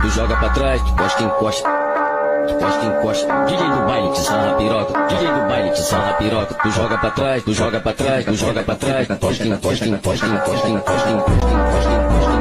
tu joga pra trás, tu posta e encosta. Encosta, encosta, DJ do baile te sarra piroca, DJ do baile te sarra piroca, tu joga pra trás, tu joga pra trás, tu joga pra trás, encosta, encosta, encosta, encosta, encosta, encosta, encosta, encosta.